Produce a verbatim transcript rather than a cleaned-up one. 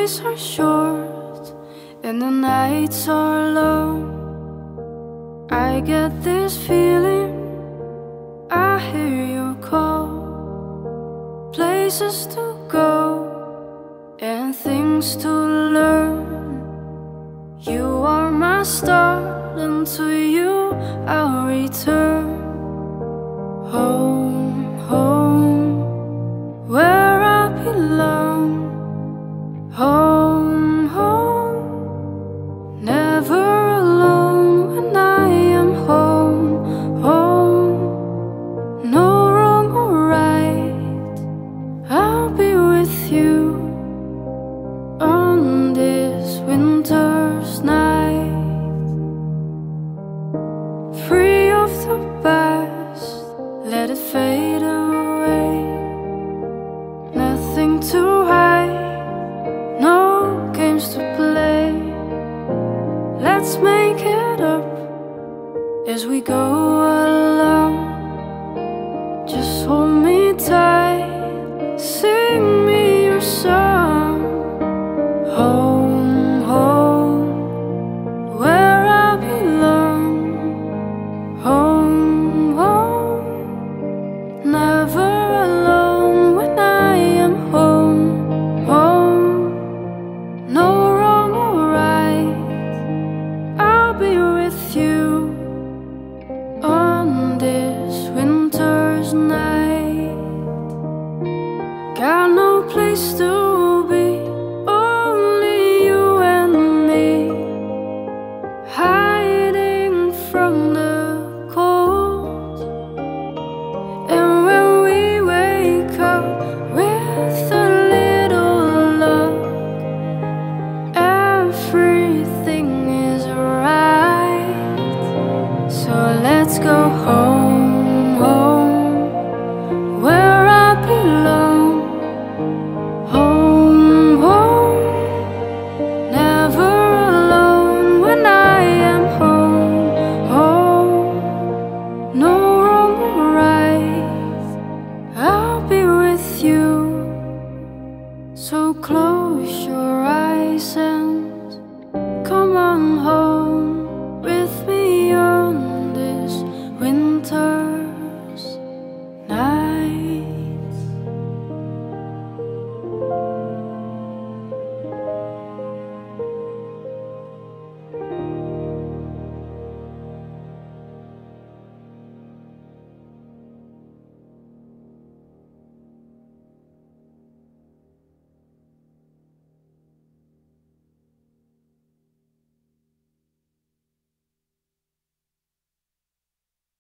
days are short and the nights are long. I get this feeling, I hear your call. Places to go and things to learn. You are my start, and to you I'll return. Home, home, where I belong. Home, home, never alone when I am home. Home, no wrong or right, I'll be with you on this winter's night. Free of the past, let it fade away. Nothing to hide, no games to play. Let's make it up as we go along. Just hold me tight, sing me your song. Home, home, where I belong. Home, home, never alone when I am home. Home, no wrong or right, I'll be with you on this winter's night. Got no place to be, only you and me, hiding from the cold. And when we wake up with a little luck, everything is right. So let's go home, home, where I belong. Home, home, never alone when I am home. Home, no wrong or right, I'll be with you. So close your eyes and